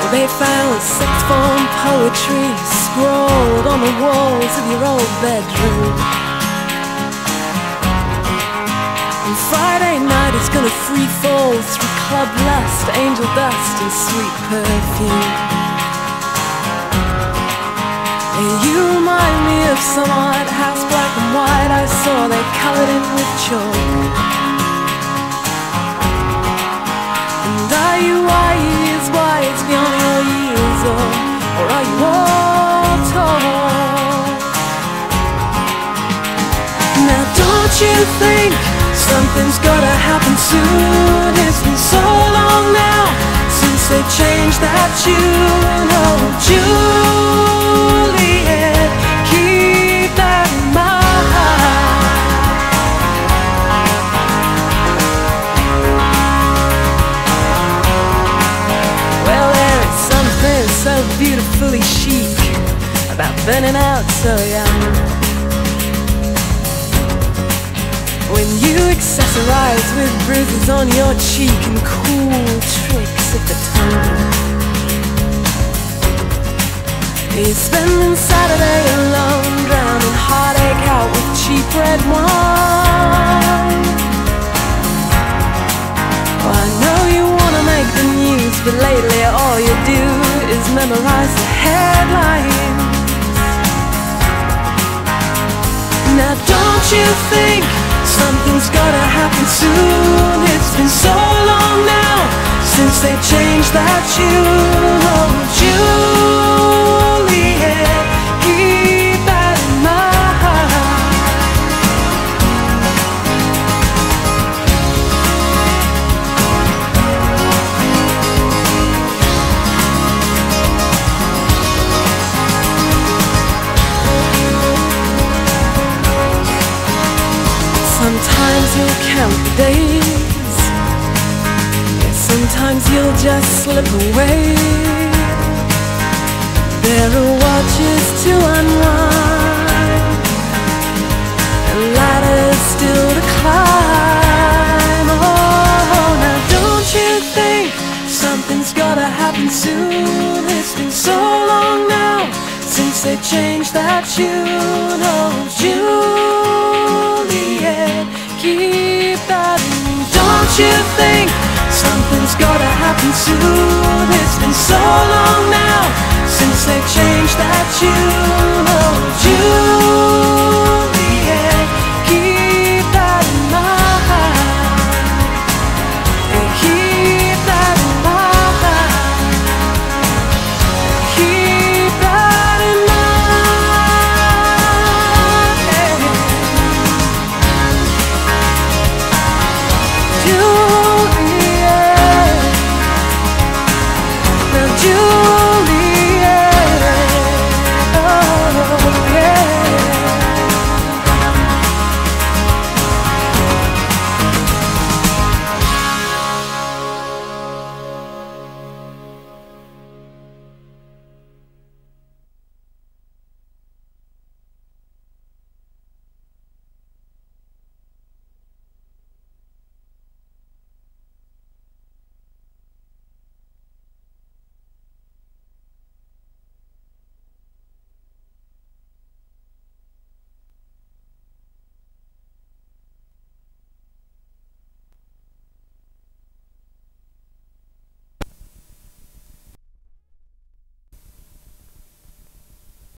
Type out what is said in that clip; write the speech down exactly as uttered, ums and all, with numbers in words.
They found sixth form poetry scrawled on the walls of your old bedroom. And Friday night is gonna free fall through club lust, angel dust and sweet perfume. And you remind me of some odd house, black and white I saw they colored in with chalk. And are you wise, wise beyond your years, or, or are you all tall? Now don't you think something's gotta happen soon? It's been so long now since they changed that tune. Oh, Juliet, keep that in mind. Well, there is something so beautifully chic about burning out so young. When you accessorize with bruises on your cheek and cool tricks of the tongue. You're spending Saturday alone, drowning heartache out with cheap red wine. Oh, I know you wanna make the news, but lately all you do is memorize the headlines. Now don't you think something's gotta happen soon? It's been so long now since they changed that tune. Oh, Juliet, keep that in mind. Sometimes you'll count the days, yeah, sometimes you'll just slip away. There are watches to unwind and ladders still to climb. Oh, now don't you think something's gotta happen soon? It's been so long now since they changed that tune. Oh, Juliet, keep that in. Don't you think something's gotta happen soon? It's been so long now since they changed that tune. Oh, Juliet.